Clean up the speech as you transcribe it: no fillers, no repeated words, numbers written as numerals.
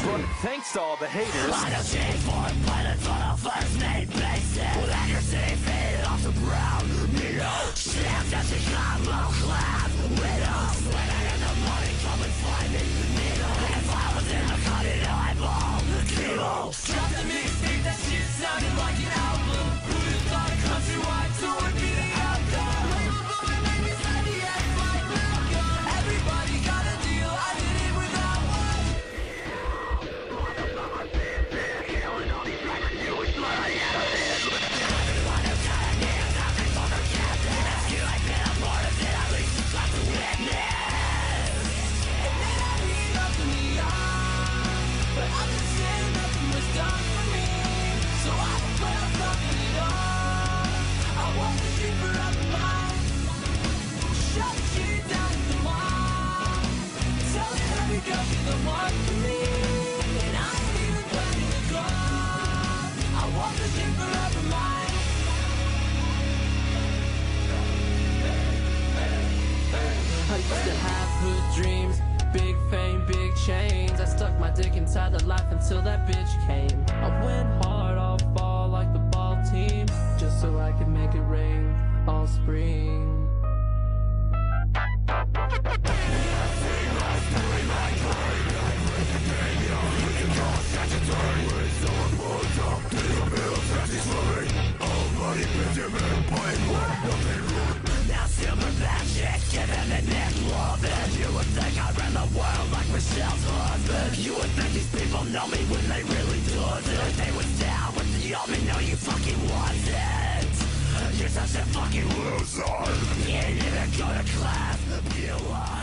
But thanks to all the haters, I don't change foreign planets on a first name basis. With accuracy faded off the brown needle. Shams that you got low class widows. Sweating in the morning, come and find me needle. If I was in a cutting eyeball, evil. Dropped a mixtape, that shit sounded like an album. Who'd thought a countrywide tour would be the outcome? Made me say yes like Malcolm. Everybody got a deal, I did it without one. Dreams, big fame, big chains. I stuck my dick inside the life until that bitch came. I went hard, I'll fall like the ball team, just so I could make it rain all spring. Now silverback chicks giving me neck loving. You would think I ran the world like Michelle's husband. You would think these people know me when they really doesn't. They was down with the army, no you fucking wasn't. You're such a fucking loser. You didn't even go to class, you lied.